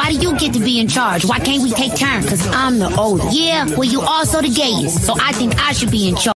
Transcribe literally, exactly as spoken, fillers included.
Why do you get to be in charge? Why can't we take turns? Cause I'm the oldest. Yeah, well, you also the gayest. So I think I should be in charge.